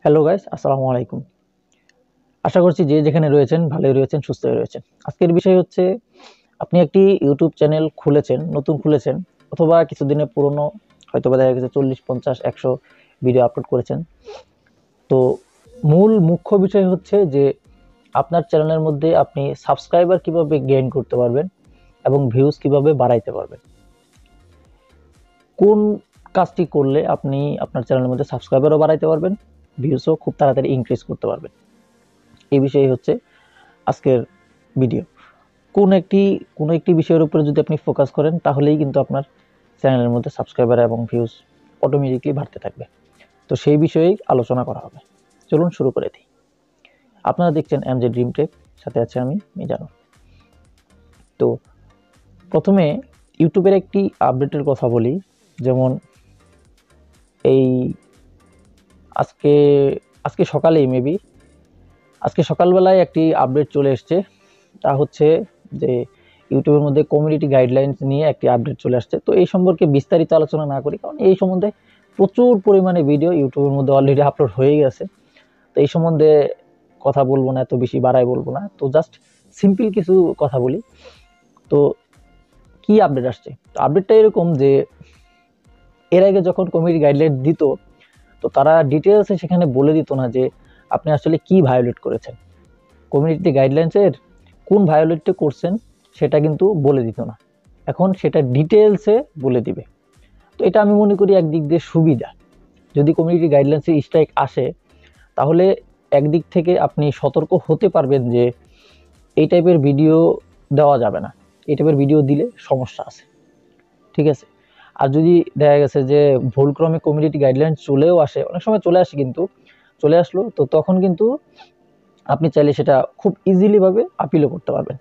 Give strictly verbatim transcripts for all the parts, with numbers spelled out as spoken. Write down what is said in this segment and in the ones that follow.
Hello guys, আসসালামু আলাইকুম। আশা করছি যে যেখানে রয়েছেন ভালোই রয়েছেন, সুস্থই রয়েছেন। আজকের বিষয় হচ্ছে আপনি একটি ইউটিউব চ্যানেল খুলেছেন, নতুন খুলেছেন অথবা কিছুদিনের পুরনো, হয়তোবা দেখা গেছে চল্লিশ, পঞ্চাশ, একশো ভিডিও আপলোড করেছেন। তো মূল মুখ্য বিষয় হচ্ছে যে আপনার চ্যানেলের মধ্যে আপনি সাবস্ক্রাইবার কিভাবে গেইন করতে পারবেন এবং ভিউজ কিভাবে বাড়াইতে পারবেন। কোন কাজটি করলে আপনি আপনার চ্যানেলের মধ্যে সাবস্ক্রাইবারও বাড়াইতে পারবেন, ভিউজও খুব তাড়াতাড়ি ইনক্রিজ করতে পারবেন। এই বিষয়ে হচ্ছে আজকের ভিডিও। কোন একটি কোনো একটি বিষয়ের উপরে যদি আপনি ফোকাস করেন তাহলেই কিন্তু আপনার চ্যানেলের মধ্যে সাবস্ক্রাইবার এবং ভিউজ অটোমেটিকলি বাড়তে থাকবে। তো সেই বিষয়েই আলোচনা করা হবে। চলুন শুরু করে দিই। আপনারা দেখছেন এমজে ড্রিম টেক, সাথে আছে আমি মিজানুর। তো প্রথমে ইউটিউবের একটি আপডেটের কথা বলি। যেমন এই আজকে আজকে সকালেই মেবি আজকে সকালবেলায় একটি আপডেট চলে এসছে। তা হচ্ছে যে ইউটিউবের মধ্যে কমিউনিটি গাইডলাইন্স নিয়ে একটি আপডেট চলে আসছে। তো এই সম্পর্কে বিস্তারিত আলোচনা না করি, কারণ এই সম্বন্ধে প্রচুর পরিমাণে ভিডিও ইউটিউবের মধ্যে অলরেডি আপলোড হয়ে গেছে। তো এই সম্বন্ধে কথা বলবো না, এত বেশি বাড়াই বলবো না। তো জাস্ট সিম্পল কিছু কথা বলি। তো কি আপডেট আসছে? তো আপডেটটা এরকম যে এর আগে যখন কমিউনিটি গাইডলাইন দিত, তো তারা ডিটেলসে সেখানে বলে দিত না যে আপনি আসলে কি ভায়োলেট করেছেন। কমিউনিটি গাইডলাইন্সের কোন ভায়োলেটটা করছেন সেটা কিন্তু বলে দিত না। এখন সেটা ডিটেলসে বলে দিবে। তো এটা আমি মনে করি একদিক দিয়ে সুবিধা। যদি কমিউনিটি গাইডলাইন্সে স্ট্রাইক আসে তাহলে একদিক থেকে আপনি সতর্ক হতে পারবেন যে এই টাইপের ভিডিও দেওয়া যাবে না, এই টাইপের ভিডিও দিলে সমস্যা আছে, ঠিক আছে। আর যদি দেখা গেছে যে ভুলক্রমে কমিউনিটি গাইডলাইন চলেও আসে, অনেক সময় চলে আসে, কিন্তু চলে আসলো, তো তখন কিন্তু আপনি চাইলে সেটা খুব ইজিলি ভাবে আপিলও করতে পারবেন।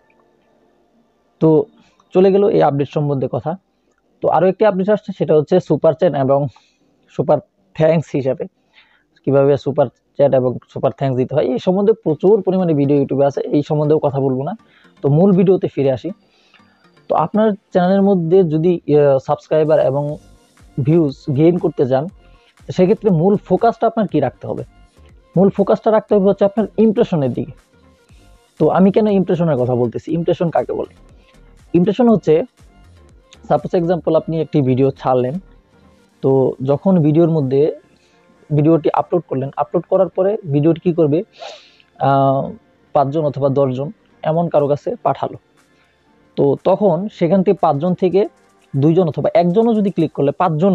তো চলে গেল এই আপডেট সম্বন্ধে কথা। তো আরও একটি আপডেট আসছে, সেটা হচ্ছে সুপার চ্যাট এবং সুপার থ্যাঙ্কস হিসাবে কিভাবে সুপার চ্যাট এবং সুপার থ্যাঙ্কস দিতে হয় এই সম্বন্ধে প্রচুর পরিমাণে ভিডিও ইউটিউবে আছে, এই সম্বন্ধেও কথা বলবো না। তো মূল ভিডিওতে ফিরে আসি। তো আপনার চ্যানেলের মধ্যে যদি সাবস্ক্রাইবার এবং ভিউজ গেইন করতে চান, সেক্ষেত্রে মূল ফোকাসটা আপনার কি রাখতে হবে? মূল ফোকাসটা রাখতে হবে হচ্ছে আপনার ইমপ্রেশনের দিকে। তো আমি কেন ইমপ্রেশনের কথা বলতেছি? ইমপ্রেশন কাকে বলে? ইমপ্রেশন হচ্ছে, সাপোজ এক্সাম্পল, আপনি একটি ভিডিও ছাড়লেন। তো যখন ভিডিওর মধ্যে ভিডিওটি আপলোড করলেন, আপলোড করার পরে ভিডিওটি কি করবে, পাঁচজন অথবা দশজন এমন কারো কাছে পাঠালো। তো তখন সেখান থেকে পাঁচজন থেকে দুইজন অথবা একজনও যদি ক্লিক করলে, পাঁচজন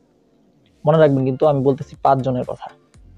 মনে রাখবেন কিন্তু আমি বলতেছি পাঁচজনের কথা।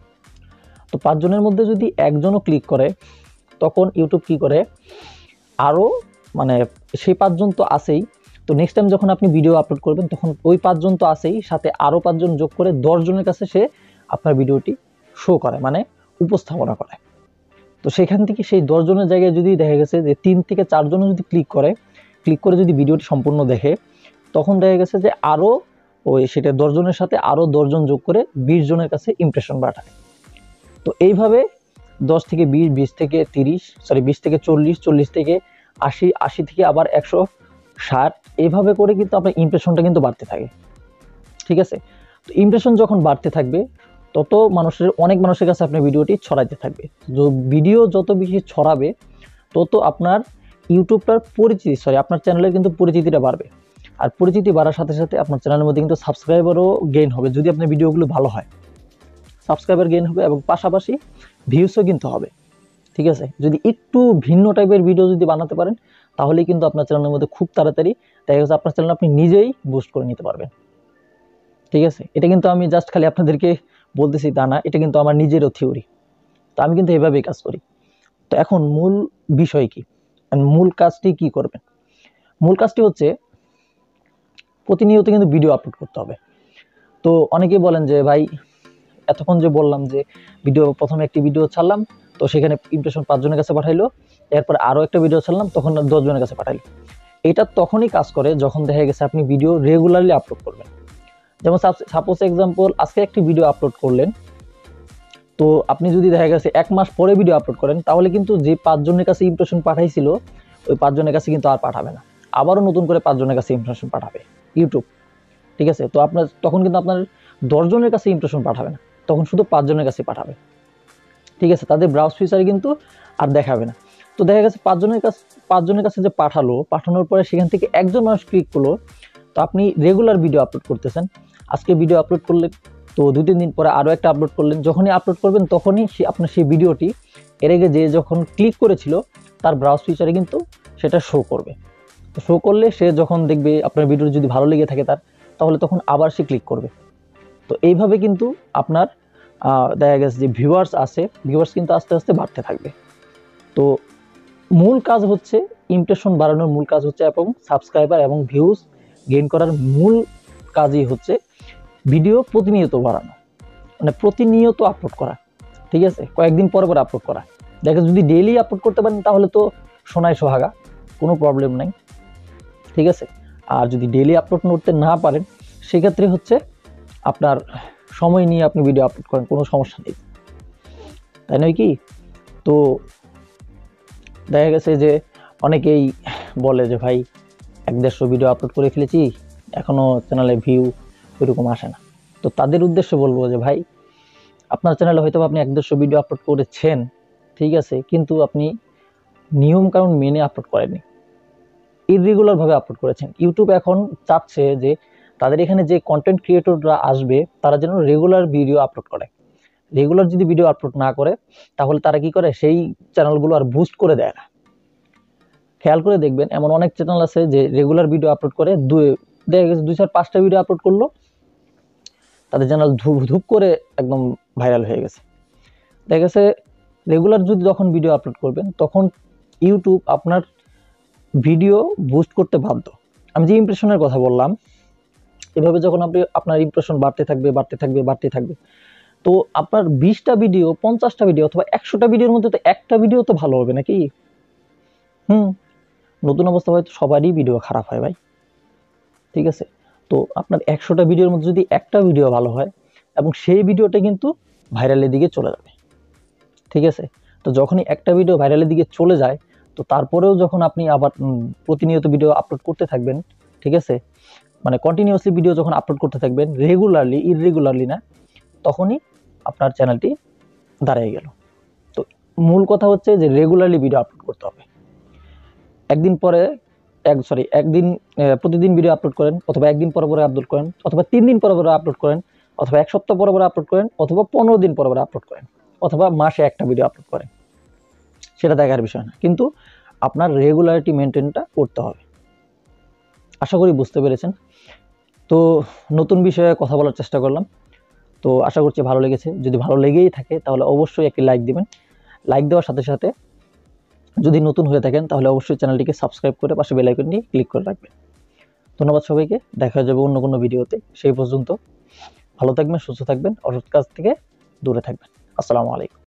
তো পাঁচজনের মধ্যে যদি একজনও ক্লিক করে, তখন ইউটিউব কি করে, আরও মানে সেই পাঁচজন তো আসেই, তো নেক্সট টাইম যখন আপনি ভিডিও আপলোড করবেন তখন ওই পাঁচজন তো আসেই, সাথে আরও পাঁচজন যোগ করে দশজনের কাছে সে আপনার ভিডিওটি শো করে, মানে উপস্থাপনা করে। তো সেখান থেকে সেই দশজনের জায়গায় যদি দেখা গেছে যে তিন থেকে চারজনও যদি ক্লিক করে ক্লিক করে যদি ভিডিওটি সম্পূর্ণ দেখে, তখন দেখা গেছে যে আরও ওই সেটা দশজনের সাথে আরও দশজন যোগ করে বিশ জনের কাছে ইমপ্রেশন বাড়ায়। তো এইভাবে দশ থেকে বিশ, বিশ থেকে তিরিশ, সরি বিশ থেকে চল্লিশ, চল্লিশ থেকে আশি, আশি থেকে আবার একশো ষাট, এইভাবে করে কিন্তু আপনার ইমপ্রেশনটা কিন্তু বাড়তে থাকে, ঠিক আছে। তো ইমপ্রেশন যখন বাড়তে থাকবে, তত মানুষের অনেক মানুষের কাছে আপনার ভিডিওটি ছড়াইতে থাকবে। ভিডিও যত বেশি ছড়াবে তত আপনার ইউটিউবটার পরিচিতি, সরি আপনার চ্যানেলের কিন্তু পরিচিতিটা বাড়বে। আর পরিচিতি বাড়ার সাথে সাথে আপনার চ্যানেলের মধ্যে কিন্তু সাবস্ক্রাইবারও গেইন হবে, যদি আপনার ভিডিওগুলো ভালো হয়। সাবস্ক্রাইবার গেইন হবে এবং পাশাপাশি ভিউসও কিন্তু হবে, ঠিক আছে। যদি একটু ভিন্ন টাইপের ভিডিও যদি বানাতে পারেন, তাহলেই কিন্তু আপনার চ্যানেলের মধ্যে খুব তাড়াতাড়ি দেখা গেছে আপনার চ্যানেল আপনি নিজেই বুস্ট করে নিতে পারবেন, ঠিক আছে। এটা কিন্তু আমি জাস্ট খালি আপনাদেরকে বলতেছি তা না, এটা কিন্তু আমার নিজেরও থিওরি। তো আমি কিন্তু এভাবেই কাজ করি। তো এখন মূল বিষয় কি, মূল কাজটি কি করবেন? মূল কাজটি হচ্ছে প্রতিনিয়ত কিন্তু ভিডিও আপলোড করতে হবে। তো অনেকেই বলেন যে ভাই, এতক্ষণ যে বললাম যে ভিডিও, প্রথমে একটি ভিডিও ছাড়লাম, তো সেখানে ইমপ্রেশন পাঁচজনের কাছে পাঠাইলো, এরপরে আরও একটা ভিডিও ছাড়লাম, তখন দশজনের কাছে পাঠাইলো। এটা তখনই কাজ করে যখন দেখা গেছে আপনি ভিডিও রেগুলারলি আপলোড করবেন। যেমন সাপোজ এক্সাম্পল, আজকে একটি ভিডিও আপলোড করলেন, তো আপনি যদি দেখা গেছে এক মাস পরে ভিডিও আপলোড করেন, তাহলে কিন্তু যে পাঁচজনের কাছে ইমপ্রেশন পাঠাইছিল ওই পাঁচজনের কাছে কিন্তু আর পাঠাবে না, আবারও নতুন করে পাঁচজনের কাছে ইমপ্রেশন পাঠাবে ইউটিউব, ঠিক আছে। তো আপনার তখন কিন্তু আপনার দশজনের কাছে ইমপ্রেশন পাঠাবে না, তখন শুধু পাঁচজনের কাছে পাঠাবে। ঠিক আছে, তাদের ব্রাউজ ফিচারে কিন্তু আর দেখাবে না। তো দেখা গেছে পাঁচজনের কাছে পাঁচজনের কাছে যে পাঠালো, পাঠানোর পরে সেখান থেকে একজন মানুষ ক্লিক করলো। তো আপনি রেগুলার ভিডিও আপলোড করতেছেন, আজকে ভিডিও আপলোড করলে তো দুই তিন দিন পরে আরও একটা আপলোড করলেন, যখনই আপলোড করবেন তখনই সে আপনার সেই ভিডিওটি এর আগে যে যখন ক্লিক করেছিল তার ব্রাউজ ফিচারে কিন্তু সেটা শো করবে। তো শো করলে সে যখন দেখবে আপনার ভিডিও যদি ভালো লেগে থাকে তার, তাহলে তখন আবার সে ক্লিক করবে। তো এইভাবে কিন্তু আপনার দেখা গেছে যে ভিউয়ার্স আছে, ভিউয়ার্স কিন্তু আস্তে আস্তে বাড়তে থাকবে। তো মূল কাজ হচ্ছে ইমপ্রেশন বাড়ানোর মূল কাজ হচ্ছে এবং সাবস্ক্রাইবার এবং ভিউজ গেইন করার মূল কাজই হচ্ছে ভিডিও প্রতিনিয়ত বাড়ানো, মানে প্রতিনিয়ত আপলোড করা। ঠিক আছে, কয়েকদিন পর পর আপলোড করা। দেখেন যদি ডেইলি আপলোড করতে পারেন তাহলে তো সোনায় সোহাগা, কোনো প্রবলেম নাই। ঠিক আছে, আর যদি ডেইলি আপলোড করতে না পারেন সেক্ষেত্রে হচ্ছে আপনার সময় নিয়ে আপনি ভিডিও আপলোড করেন, কোনো সমস্যা নেই, তাই নয় কি? তো দেখা গেছে যে অনেকেই বলে যে ভাই এক দেড়শো ভিডিও আপলোড করে ফেলেছি, এখনও চ্যানেলে ভিউ ওইরকম আসে না। তো তাদের উদ্দেশ্যে বলবো যে ভাই আপনার চ্যানেলে হয়তো আপনি এক দেড়শো ভিডিও আপলোড করেছেন, ঠিক আছে, কিন্তু আপনি নিয়মকানুন মেনে আপলোড করেননি, ইররেগুলারভাবে আপলোড করেছেন। ইউটিউব এখন চাচ্ছে যে তাদের এখানে যে কন্টেন্ট ক্রিয়েটররা আসবে তারা যেন রেগুলার ভিডিও আপলোড করে। রেগুলার যদি ভিডিও আপলোড না করে তাহলে তারা কি করে, সেই চ্যানেলগুলো আর বুস্ট করে দেয় না। খেয়াল করে দেখবেন এমন অনেক চ্যানেল আছে যে রেগুলার ভিডিও আপলোড করে, দুই দেখা গেছে দুই চার পাঁচটা ভিডিও আপলোড করলো, তাদের চ্যানেল ধূপ ধূপ করে একদম ভাইরাল হয়ে গেছে। দেখা গেছে রেগুলার যদি যখন ভিডিও আপলোড করবেন তখন ইউটিউব আপনার ভিডিও বুস্ট করতে বাধ্য। আমি যে ইমপ্রেশনের কথা বললাম, এভাবে যখন আপনি আপনার ইমপ্রেশন বাড়তে থাকবে বাড়তে থাকবে বাড়তে থাকবে, তো আপনার বিশটা ভিডিও, পঞ্চাশটা ভিডিও অথবা একশোটা ভিডিওর মধ্যে তো একটা ভিডিও তো ভালো হবে নাকি? হুম, নতুন অবস্থা হয়তো সবারই ভিডিও খারাপ হয় ভাই, ঠিক আছে। তো আপনার একশোটা ভিডিওর মধ্যে যদি একটা ভিডিও ভালো হয় এবং সেই ভিডিওটা কিন্তু ভাইরালের দিকে চলে যাবে, ঠিক আছে। তো যখনই একটা ভিডিও ভাইরালের দিকে চলে যায়, তো তারপরেও যখন আপনি আবার প্রতিনিয়ত ভিডিও আপলোড করতে থাকবেন, ঠিক আছে, মানে কন্টিনিউয়াসলি ভিডিও যখন আপলোড করতে থাকবেন, রেগুলারলি ইররেগুলারলি না, তখনই আপনার চ্যানেলটি দাঁড়িয়ে গেল। তো মূল কথা হচ্ছে যে রেগুলারলি ভিডিও আপলোড করতে হবে। একদিন পরে এক সরি একদিন প্রতিদিন ভিডিও আপলোড করেন, অথবা একদিন পর পরে আপলোড করেন, অথবা তিন দিন পর পরে আপলোড করেন, অথবা এক সপ্তাহ পর পরে আপলোড করেন, অথবা পনেরো দিন পর পরে আপলোড করেন, অথবা মাসে একটা ভিডিও আপলোড করেন, সেটা দেখার বিষয় না, কিন্তু আপনার রেগুলারিটি মেনটেনটা করতে হবে। আশা করি বুঝতে পেরেছেন। তো নতুন বিষয়ে কথা বলার চেষ্টা করলাম, তো আশা করছি ভালো লেগেছে। যদি ভালো লেগেই থাকে তাহলে অবশ্যই একটি লাইক দিবেন। লাইক দেওয়ার সাথে সাথে যদি নতুন হয়ে থাকেন তাহলে অবশ্যই চ্যানেলটিকে সাবস্ক্রাইব করে পাশে বেল আইকনটি ক্লিক করে রাখবেন। ধন্যবাদ সবাইকে, দেখা যাবে অন্য কোনো ভিডিওতে। সেই পর্যন্ত ভালো থাকবেন, সুস্থ থাকবেন, অসৎ কাজ থেকে দূরে থাকবেন। আসসালামু আলাইকুম।